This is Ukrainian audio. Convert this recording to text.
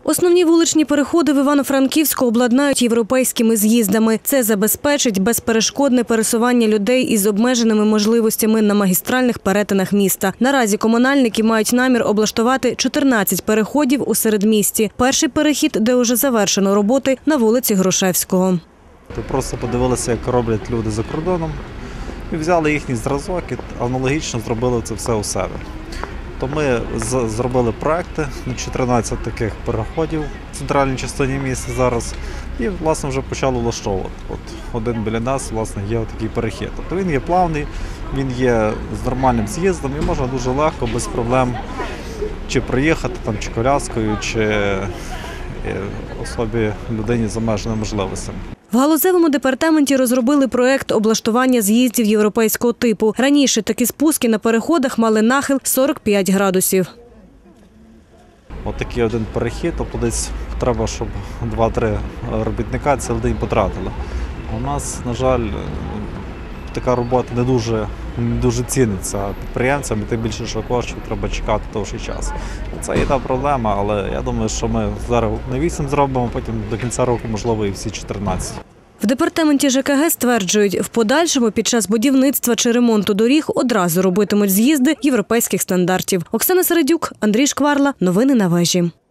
Основні вуличні переходи в Івано-Франківську обладнають європейськими з'їздами. Це забезпечить безперешкодне пересування людей із обмеженими можливостями на магістральних перетинах міста. Наразі комунальники мають намір облаштувати 14 переходів у середмісті. Перший перехід, де вже завершено роботи, на вулиці Грушевського. Просто подивилися, як роблять люди за кордоном, і взяли їхній зразок і аналогічно зробили це все у себе. То ми зробили проекти на 14 таких переходів в центральній частині міста зараз і, власне, вже почали влаштовувати. От один біля нас, власне, є такий перехід. Тобто він є плавний, він є з нормальним з'їздом і можна дуже легко, без проблем чи проїхати, там, чи коляскою, чи особі, людині з обмеженими можливостями. В галузевому департаменті розробили проект облаштування з'їздів європейського типу. Раніше такі спуски на переходах мали нахил 45 градусів. Ось такий один перехід, тобто десь треба, щоб 2-3 робітника цілий день потратили. У нас, на жаль, така робота не дуже ціниться підприємцям, і тим більше, що коштів треба чекати довший час. Це є та проблема, але я думаю, що ми зараз на 8 зробимо, потім до кінця року, можливо, і всі 14. В департаменті ЖКГ стверджують, в подальшому під час будівництва чи ремонту доріг одразу робитимуть з'їзди європейських стандартів. Оксана Середюк, Андрій Шкварла. Новини на вежі.